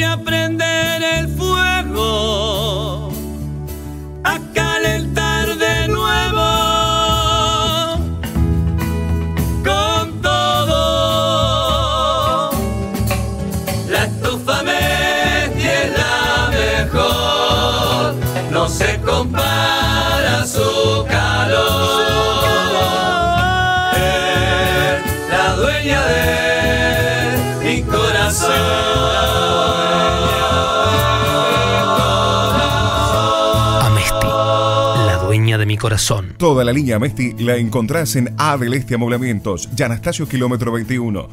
voy a prender el fuego, a calentar de nuevo con todo. La estufa Mesty es la mejor, no se compara su calor. Es la dueña de mi corazón. De mi corazón. Toda la línea Amesti la encontrás en A del Este Amoblamientos, Yanastasio kilómetro 21,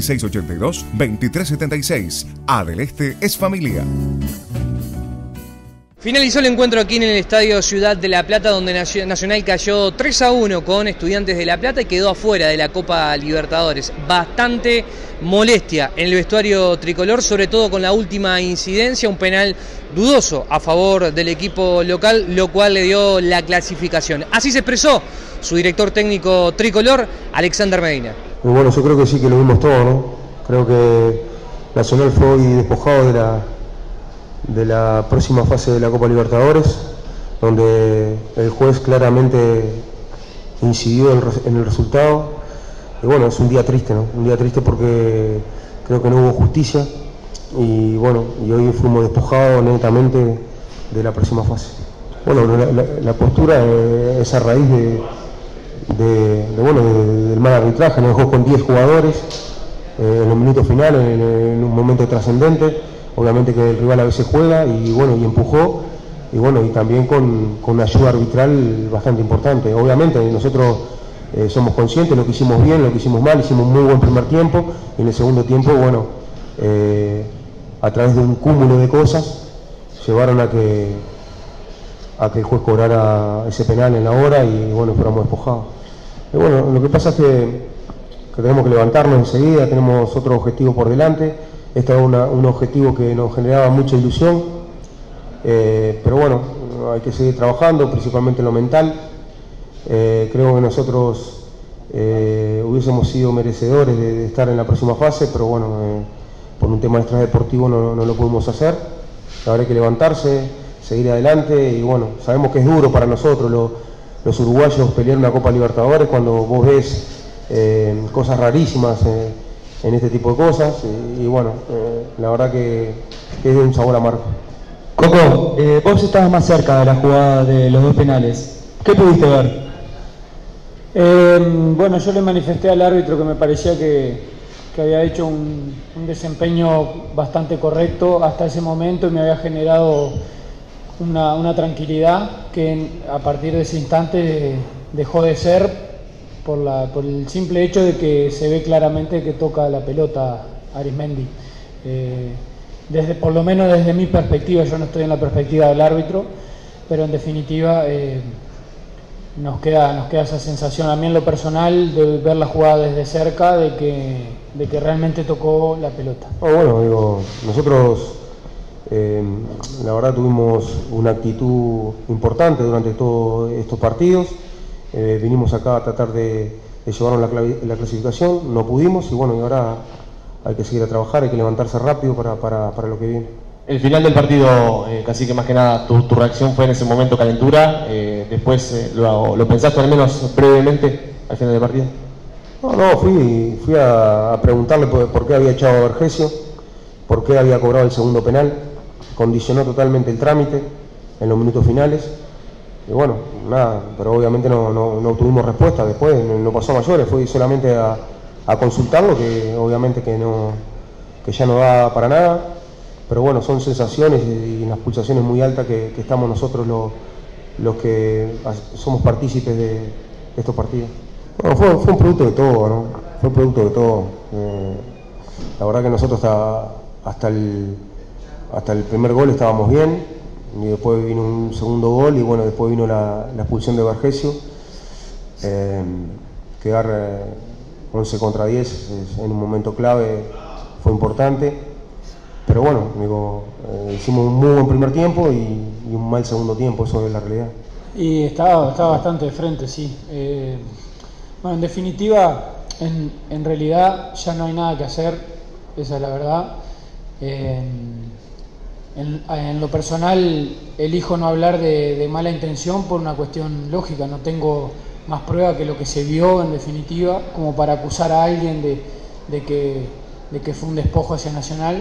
2682-2376. A del Este es familia. Finalizó el encuentro aquí en el Estadio Ciudad de La Plata, donde Nacional cayó 3-1 con Estudiantes de La Plata y quedó afuera de la Copa Libertadores. Bastante molestia en el vestuario tricolor, sobre todo con la última incidencia, un penal dudoso a favor del equipo local, lo cual le dio la clasificación. Así se expresó su director técnico tricolor, Alexander Medina. Y bueno, yo creo que sí que lo vimos todo, ¿no? Creo que Nacional fue hoy despojado de la próxima fase de la Copa Libertadores, donde el juez claramente incidió en el resultado. Y bueno, es un día triste, ¿no? Un día triste porque creo que no hubo justicia y bueno, y hoy fuimos despojados netamente de la próxima fase. Bueno, la postura es a raíz del mal arbitraje. Nos dejó con 10 jugadores en los minutos finales, en un momento trascendente. Obviamente que el rival a veces juega y bueno, y empujó, y bueno, y también con una ayuda arbitral bastante importante. Obviamente nosotros somos conscientes de lo que hicimos bien, lo que hicimos mal, hicimos un muy buen primer tiempo, y en el segundo tiempo, bueno, a través de un cúmulo de cosas, llevaron a que el juez cobrara ese penal en la hora y bueno, fuéramos despojados. Y bueno, lo que pasa es que tenemos que levantarnos enseguida, tenemos otro objetivo por delante. Este era un objetivo que nos generaba mucha ilusión, pero bueno, hay que seguir trabajando, principalmente en lo mental. Creo que nosotros hubiésemos sido merecedores de estar en la próxima fase, pero bueno, por un tema extradeportivo no lo pudimos hacer. Ahora hay que levantarse, seguir adelante y bueno, sabemos que es duro para nosotros los uruguayos pelear una Copa Libertadores cuando vos ves cosas rarísimas en este tipo de cosas y bueno, la verdad que es de un sabor amargo. Coco, vos estabas más cerca de la jugada de los dos penales. ¿Qué pudiste ver? Bueno, yo le manifesté al árbitro que me parecía que había hecho un desempeño bastante correcto hasta ese momento y me había generado una tranquilidad que a partir de ese instante dejó de ser por el simple hecho de que se ve claramente que toca la pelota Arismendi. Por lo menos desde mi perspectiva, yo no estoy en la perspectiva del árbitro, pero en definitiva nos queda esa sensación a mí en lo personal de ver la jugada desde cerca, de que realmente tocó la pelota. Bueno, digo, nosotros la verdad tuvimos una actitud importante durante todos estos partidos. Vinimos acá a tratar de llevarnos la clasificación, no pudimos y bueno, y ahora hay que seguir a trabajar, hay que levantarse rápido para lo que viene. El final del partido, casi que más que nada, tu reacción fue en ese momento calentura, después lo pensaste al menos brevemente al final del partido. No, fui a preguntarle por qué había echado a Vergesio, por qué había cobrado el segundo penal, condicionó totalmente el trámite en los minutos finales. Y bueno, nada, pero obviamente no tuvimos respuesta, después no pasó a mayores, fui solamente a consultarlo, que obviamente que ya no da para nada, pero bueno, son sensaciones y las pulsaciones muy altas que estamos nosotros los que somos partícipes de estos partidos. Bueno, fue un producto de todo, ¿no? Fue un producto de todo. La verdad que nosotros hasta el primer gol estábamos bien, y después vino un segundo gol y bueno, después vino la expulsión de Vergesio. Quedar 11 contra 10 en un momento clave fue importante, pero bueno, digo, hicimos un muy buen primer tiempo y un mal segundo tiempo, eso es la realidad. Y estaba bastante de frente, sí. Bueno, en definitiva, en realidad ya no hay nada que hacer, esa es la verdad. En lo personal elijo no hablar de mala intención por una cuestión lógica, no tengo más prueba que lo que se vio en definitiva como para acusar a alguien de que fue un despojo hacia Nacional.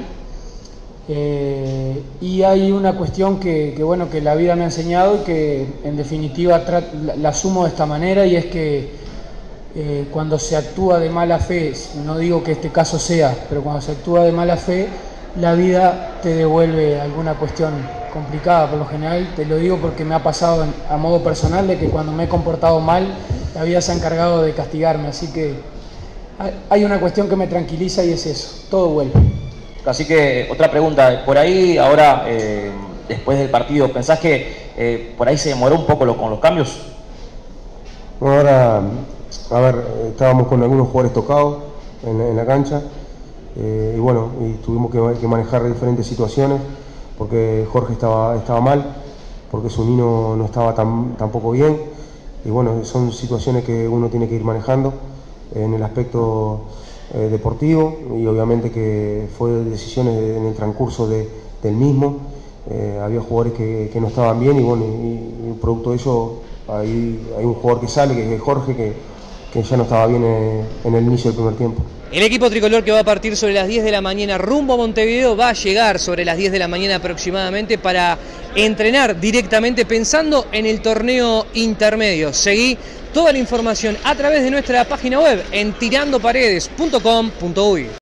Y hay una cuestión que la vida me ha enseñado y que en definitiva la asumo de esta manera, y es que cuando se actúa de mala fe, no digo que este caso sea, pero cuando se actúa de mala fe, la vida te devuelve alguna cuestión complicada. Por lo general te lo digo porque me ha pasado a modo personal, de que cuando me he comportado mal, la vida se ha encargado de castigarme, así que hay una cuestión que me tranquiliza y es eso, todo vuelve. Así que otra pregunta, por ahí ahora, después del partido, ¿pensás que por ahí se demoró un poco con los cambios? Bueno, ahora, a ver, estábamos con algunos jugadores tocados en la cancha, y tuvimos que manejar diferentes situaciones, porque Jorge estaba mal, porque Zunino no estaba tampoco bien, y bueno, son situaciones que uno tiene que ir manejando en el aspecto deportivo, y obviamente que fue decisiones en el transcurso del mismo. Había jugadores que no estaban bien, y producto de eso hay un jugador que sale, que es Jorge, que ya no estaba bien en el inicio del primer tiempo. El equipo tricolor, que va a partir sobre las 10 de la mañana rumbo a Montevideo, va a llegar sobre las 10 de la mañana aproximadamente para entrenar directamente pensando en el torneo intermedio. Seguí toda la información a través de nuestra página web en tirandoparedes.com.uy.